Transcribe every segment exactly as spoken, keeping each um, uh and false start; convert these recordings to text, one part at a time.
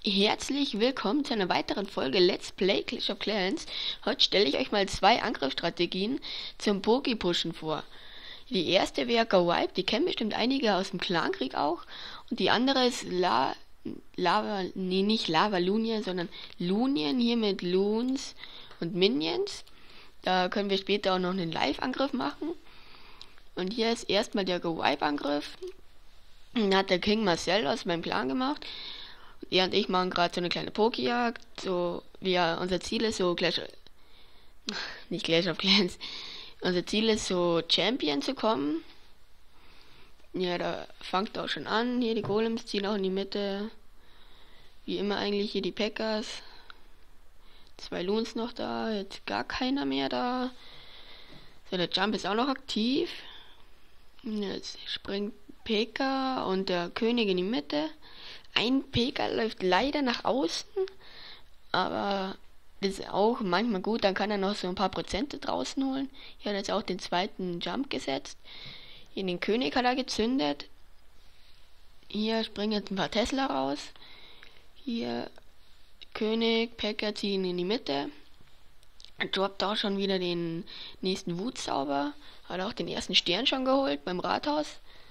Herzlich willkommen zu einer weiteren Folge Let's Play Clash of Clans. Heute stelle ich euch mal zwei Angriffsstrategien zum Poke-Pushen vor. Die erste wäre Go Wipe, die kennen bestimmt einige aus dem Clankrieg auch. Und die andere ist La... Lava... Nee, nicht Lava Lunien, sondern Lunien hier mit Loons und Minions. Da können wir später auch noch einen Live-Angriff machen. Und hier ist erstmal der Go Wipe-Angriff. Den hat der King Marcel aus meinem Clan gemacht. Er und ich machen gerade so eine kleine Pokejagd, so wie ja, unser Ziel ist so Clash, nicht Clash of Clans, unser Ziel ist so Champion zu kommen. Ja, da fängt auch schon an, hier die Golems ziehen auch in die Mitte, wie immer eigentlich hier die Packers, zwei Loons noch da, jetzt gar keiner mehr da. So, der Jump ist auch noch aktiv. Jetzt springt P.K. und der König in die Mitte. Ein P K läuft leider nach außen, aber das ist auch manchmal gut, dann kann er noch so ein paar Prozente draußen holen. Hier hat er jetzt auch den zweiten Jump gesetzt. Hier den König hat er gezündet. Hier springen jetzt ein paar Tesla raus. Hier König, Packer ziehen in die Mitte. Droppt auch schon wieder den nächsten Wutzauber. Hat auch den ersten Stern schon geholt beim Rathaus.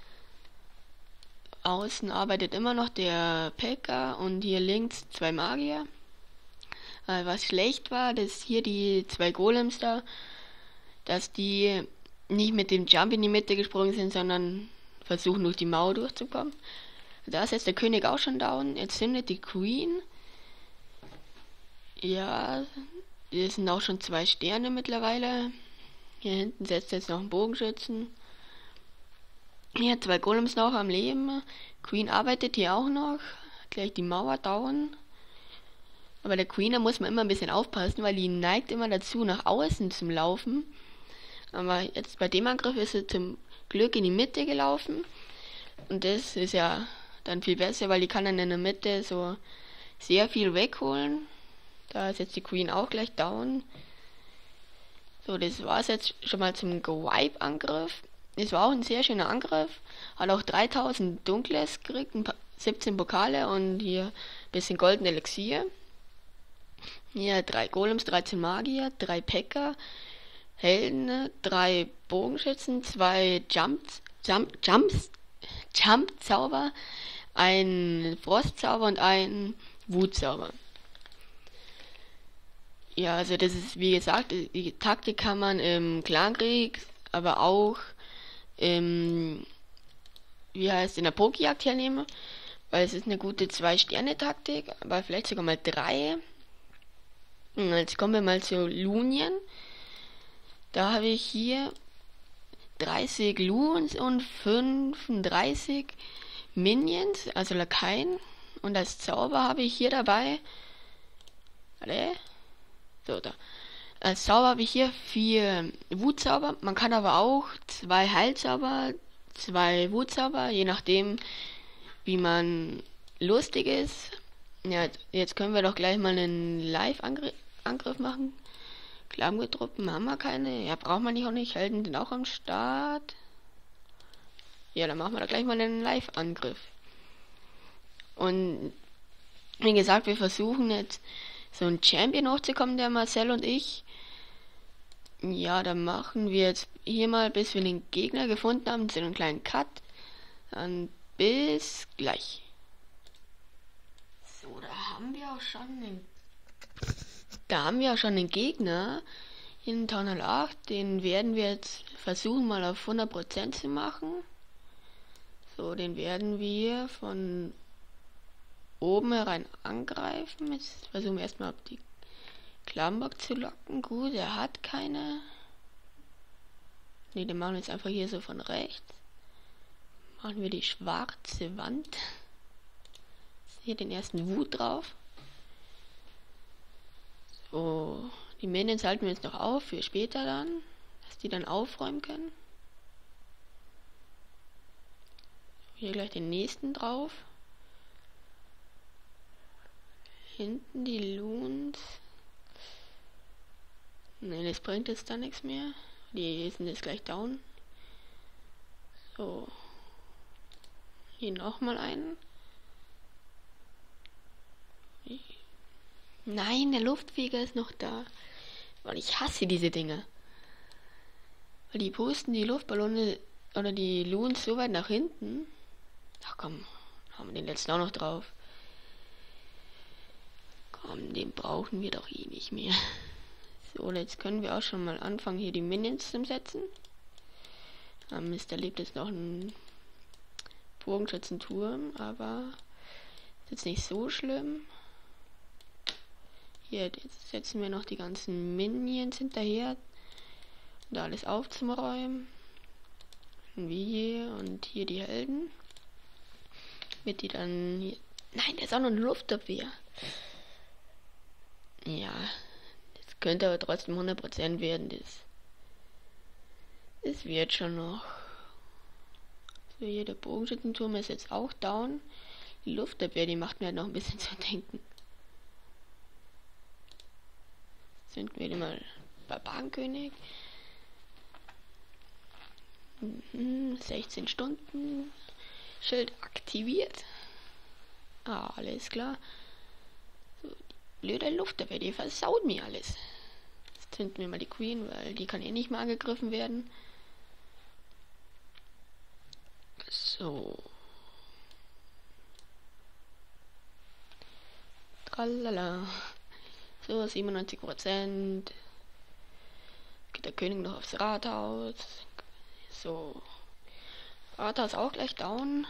Außen arbeitet immer noch der P.K. und hier links zwei Magier. Äh, was schlecht war, dass hier die zwei Golems da, dass die nicht mit dem Jump in die Mitte gesprungen sind, sondern versuchen durch die Mauer durchzukommen. Da ist jetzt der König auch schon down. Jetzt zündet die Queen. Ja, es sind auch schon zwei Sterne mittlerweile. Hier hinten setzt jetzt noch ein Bogenschützen. Hier zwei Golems noch am Leben. Queen arbeitet hier auch noch. Gleich die Mauer down. Aber der Queen, da muss man immer ein bisschen aufpassen, weil die neigt immer dazu, nach außen zum Laufen. Aber jetzt bei dem Angriff ist sie zum Glück in die Mitte gelaufen. Und das ist ja dann viel besser, weil die kann dann in der Mitte so sehr viel wegholen. Da ist jetzt die Queen auch gleich down. So, das war es jetzt schon mal zum Go-Wipe-Angriff. Es war auch ein sehr schöner Angriff. Hat auch dreitausend Dunkles gekriegt, siebzehn Pokale und hier ein bisschen golden Elixier. Hier drei Golems, dreizehn Magier, drei Packer, Helden, drei Bogenschützen, zwei Jumps, Jump, Jumps, Jump-Zauber, ein Frostzauber und ein Wutzauber. Ja, also das ist, wie gesagt, die Taktik kann man im Clankrieg, aber auch im, wie heißt, in der Pokejagd hernehmen, weil es ist eine gute zwei-Sterne-Taktik, aber vielleicht sogar mal drei. Und jetzt kommen wir mal zu Lunien. Da habe ich hier dreißig Loons und fünfunddreißig Minions, also Lakaien. Und als Zauber habe ich hier dabei, warte, so da. Als Zauber habe ich hier vier Wutzauber. Man kann aber auch zwei Heilzauber, zwei Wutzauber, je nachdem, wie man lustig ist. Ja, jetzt können wir doch gleich mal einen Live-Angriff machen. Klammgetruppen haben wir keine. Ja, braucht man die auch nicht. Helden sind auch am Start. Ja, dann machen wir doch gleich mal einen Live-Angriff. Und wie gesagt, wir versuchen jetzt so ein Champion hochzukommen, der Marcel und ich. Ja, dann machen wir jetzt hier mal, bis wir den Gegner gefunden haben, so einen kleinen Cut. Dann bis gleich. So, da haben wir auch schon den, da haben wir auch schon den Gegner in Town Hall acht. Den werden wir jetzt versuchen mal auf hundert Prozent zu machen. So, den werden wir von oben herein angreifen. Jetzt versuchen wir erstmal auf die Klambock zu locken. Gut, er hat keine. Ne, den machen wir jetzt einfach hier so von rechts. Machen wir die schwarze Wand. Hier den ersten Wut drauf. So, die Minions halten wir jetzt noch auf für später dann, dass die dann aufräumen können. Hier gleich den nächsten drauf. Hinten die Loons. Ne, das bringt jetzt da nichts mehr. Die sind jetzt gleich down. So. Hier nochmal einen. Nein, der Luftfeger ist noch da. Weil ich hasse diese Dinger. Weil die pusten die Luftballone oder die Loons so weit nach hinten. Ach komm, haben wir den letzten auch noch drauf. Komm, den brauchen wir doch eh nicht mehr. So, jetzt können wir auch schon mal anfangen, hier die Minions zu setzen. Ah, Mist, da lebt jetzt noch ein Bogenschützenturm, aber ist jetzt nicht so schlimm. Hier, jetzt setzen wir noch die ganzen Minions hinterher, um da alles aufzuräumen. Wie hier und hier die Helden. Wird die dann hier. Nein, da ist auch noch eine Luftabwehr. Ja, das könnte aber trotzdem hundert Prozent werden. Das, das wird schon noch. So, hier der Bogenschützenturm ist jetzt auch down. Die Luftabwehr, die macht mir halt noch ein bisschen zu denken. Sind wir mal Barbarenkönig. Mhm, sechzehn Stunden. Schild aktiviert. Ah, alles klar. So, die blöde Luftabwehr, die versaut mir alles. Jetzt zünden wir mal die Queen, weil die kann eh nicht mehr angegriffen werden. So. Tralala. So, siebenundneunzig Prozent. Geht der König noch aufs Rathaus. So. Rathaus auch gleich down.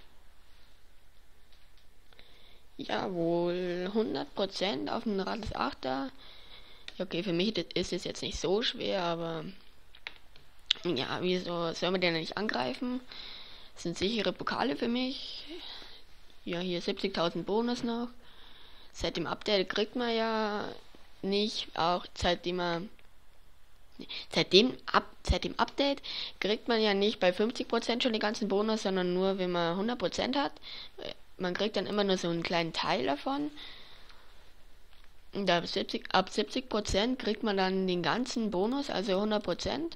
Jawohl, hundert Prozent auf dem Rathaus achter. Ja, okay, für mich ist es jetzt nicht so schwer, aber ja, wieso soll man den nicht angreifen? Das sind sichere Pokale für mich. Ja, hier siebzigtausend Bonus noch. Seit dem Update kriegt man ja nicht, auch seitdem man Seitdem, ab, seit dem Update kriegt man ja nicht bei fünfzig Prozent schon den ganzen Bonus, sondern nur, wenn man hundert Prozent hat. Man kriegt dann immer nur so einen kleinen Teil davon. Und ab siebzig, ab siebzig Prozent kriegt man dann den ganzen Bonus, also hundert Prozent.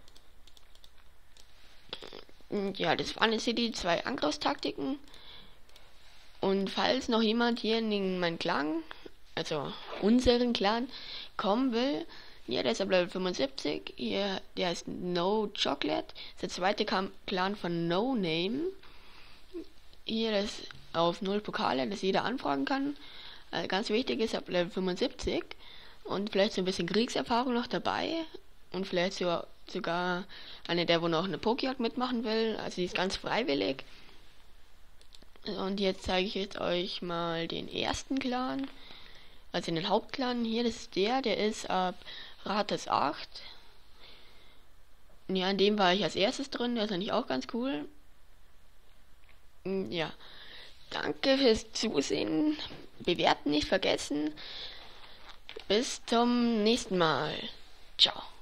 Ja, das waren jetzt hier die zwei Angriffstaktiken. Und falls noch jemand hier in meinen Clan, also unseren Clan, kommen will, ja, der ist ab Level fünfundsiebzig. Hier, der heißt No Chocolate. Das ist der zweite Clan von No Name. Hier, das ist auf null Pokale, dass jeder anfragen kann. Also ganz wichtig ist ab Level fünfundsiebzig. Und vielleicht so ein bisschen Kriegserfahrung noch dabei. Und vielleicht so, sogar eine der, wo noch eine Pokejagd mitmachen will. Also die ist ganz freiwillig. Und jetzt zeige ich jetzt euch mal den ersten Clan. Also den Hauptclan. Hier, das ist der, der ist ab Rathaus acht. Ja, in dem war ich als erstes drin, der ist eigentlich auch ganz cool. Ja, danke fürs Zusehen. Bewerten nicht vergessen. Bis zum nächsten Mal. Ciao.